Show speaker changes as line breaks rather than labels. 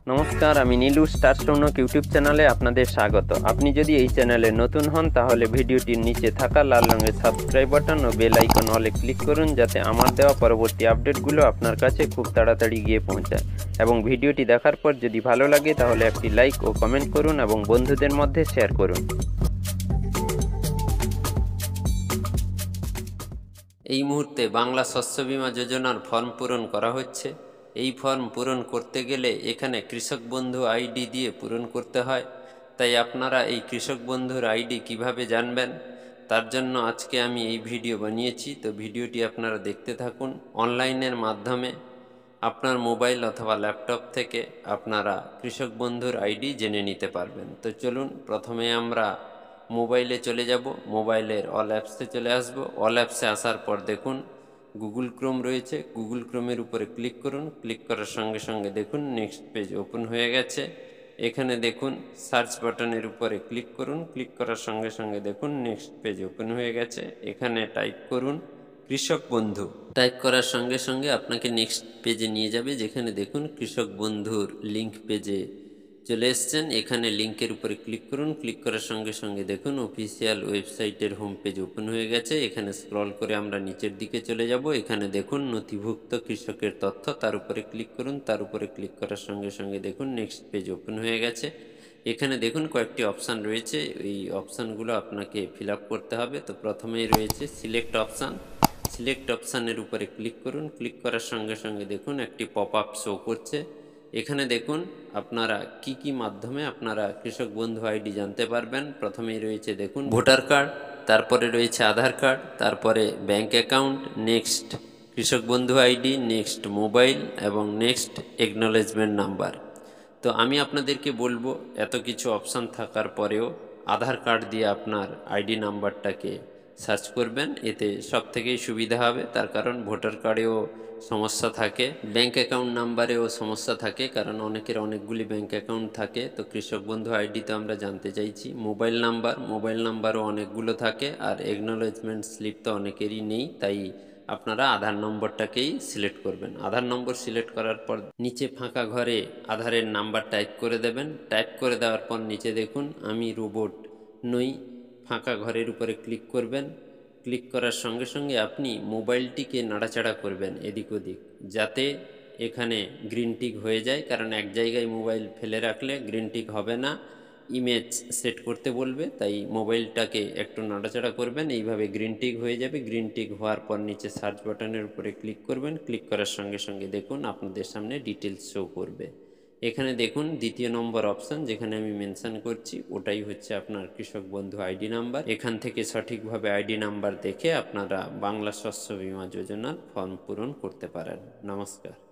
নমস্কার, আমি Nilu star Sounak YouTube চ্যানেলে আপনাদের স্বাগত। আপনি যদি এই চ্যানেলে নতুন হন তাহলে ভিডিওটির নিচে থাকা লাল রঙের সাবস্ক্রাইব বাটন ও বেল আইকন অলে ক্লিক করুন, যাতে আমার দেওয়া পরবর্তী আপডেটগুলো আপনার কাছে খুব তাড়াতাড়ি গিয়ে পৌঁছায়। এবং ভিডিওটি দেখার পর যদি ভালো লাগে তাহলে একটি লাইক ও কমেন্ট করুন এবং বন্ধুদের মধ্যে শেয়ার করুন। এই মুহূর্তে বাংলা শস্য বীমা যোজনার ফর্ম পূরণ করা হচ্ছে। এই ফর্ম পূরণ করতে গেলে এখানে কৃষক বন্ধু আইডি দিয়ে পূরণ করতে হয়। তাই আপনারা এই কৃষক বন্ধুর আইডি কিভাবে জানবেন, তার জন্য আজকে আমি এই ভিডিও বানিয়েছি। তো ভিডিওটি আপনারা দেখতে থাকুন। অনলাইনের মাধ্যমে আপনার মোবাইল অথবা ল্যাপটপ থেকে আপনারা কৃষক বন্ধুর আইডি জেনে নিতে পারবেন। তো চলুন, প্রথমে আমরা মোবাইলে চলে যাব। মোবাইলের অল অ্যাপসে চলে আসব। অল অ্যাপসে আসার পর দেখুন গুগল ক্রোম রয়েছে। গুগল ক্রোমের উপরে ক্লিক করুন। ক্লিক করার সঙ্গে সঙ্গে দেখুন নেক্সট পেজ ওপেন হয়ে গেছে। এখানে দেখুন সার্চ বাটনের উপরে ক্লিক করুন। ক্লিক করার সঙ্গে সঙ্গে দেখুন নেক্সট পেজ ওপেন হয়ে গেছে। এখানে টাইপ করুন কৃষক বন্ধু। টাইপ করার সঙ্গে সঙ্গে আপনাকে নেক্সট পেজে নিয়ে যাবে, যেখানে দেখুন কৃষক বন্ধুর লিঙ্ক পেজে চলে এসছেন। এখানে লিঙ্কের উপরে ক্লিক করুন। ক্লিক করার সঙ্গে সঙ্গে দেখুন অফিসিয়াল ওয়েবসাইটের হোম পেজ ওপেন হয়ে গেছে। এখানে স্ক্রল করে আমরা নিচের দিকে চলে যাব। এখানে দেখুন নথিভুক্ত কৃষকের তথ্য, তার উপরে ক্লিক করুন। তার উপরে ক্লিক করার সঙ্গে সঙ্গে দেখুন নেক্সট পেজ ওপেন হয়ে গেছে। এখানে দেখুন কয়েকটি অপশান রয়েছে। এই অপশানগুলো আপনাকে ফিল আপ করতে হবে। তো প্রথমেই রয়েছে সিলেক্ট অপশান। সিলেক্ট অপশানের উপরে ক্লিক করুন। ক্লিক করার সঙ্গে সঙ্গে দেখুন একটি পপ আপ শো করছে। এখানে দেখুন আপনারা কি মাধ্যমে আপনারা কৃষক বন্ধু আইডি জানতে পারবেন। প্রথমেই রয়েছে দেখুন ভোটার কার্ড, তারপরে রয়েছে আধার কার্ড, তারপরে bank account, next Krishak Bandhu ID, next mobile এবং নেক্সট একনলেজমেন্ট নাম্বার। তো আমি আপনাদেরকে বলবো, এত কিছু অপশান থাকার পরেও আধার কার্ড দিয়ে আপনার আইডি নাম্বারটাকে সার্চ করবেন, এতে সব থেকেই সুবিধা হবে। তার কারণ ভোটার কার্ডেও সমস্যা থাকে, ব্যাংক অ্যাকাউন্ট নাম্বারেও সমস্যা থাকে, কারণ অনেকের অনেকগুলি ব্যাংক অ্যাকাউন্ট থাকে। তো কৃষক বন্ধু আইডি তো আমরা জানতে চাইছি। মোবাইল নাম্বারও অনেকগুলো থাকে, আর একনলেজমেন্ট স্লিপ তো অনেকেরই নেই। তাই আপনারা আধার নম্বরটাকেই সিলেক্ট করবেন। আধার নম্বর সিলেক্ট করার পর নিচে ফাঁকা ঘরে আধারের নাম্বার টাইপ করে দেবেন। টাইপ করে দেওয়ার পর নিচে দেখুন আমি রোবট নই ফাঁকা ঘরের উপরে ক্লিক করবেন। ক্লিক করার সঙ্গে সঙ্গে আপনি মোবাইলটিকে নাড়াচাড়া করবেন এদিক ওদিক, যাতে এখানে গ্রিন টিক হয়ে যায়। কারণ এক জায়গায় মোবাইল ফেলে রাখলে গ্রিন টিক হবে না, ইমেজ সেট করতে বলবে। তাই মোবাইলটাকে একটু নাড়াচাড়া করবেন, এইভাবে গ্রিন টিক হয়ে যাবে। গ্রিন টিক হওয়ার পর নিচে সার্চ বাটনের উপরে ক্লিক করবেন। ক্লিক করার সঙ্গে সঙ্গে দেখুন আপনাদের সামনে ডিটেলস শো করবে। এখানে দেখুন দ্বিতীয় নম্বর অপশান যেখানে আমি মেনশন করছি, ওটাই হচ্ছে আপনার কৃষক বন্ধু আইডি নাম্বার। এখান থেকে সঠিকভাবে আইডি নাম্বার দেখে আপনারা বাংলা শস্য বীমা যোজনার ফর্ম পূরণ করতে পারেন। নমস্কার।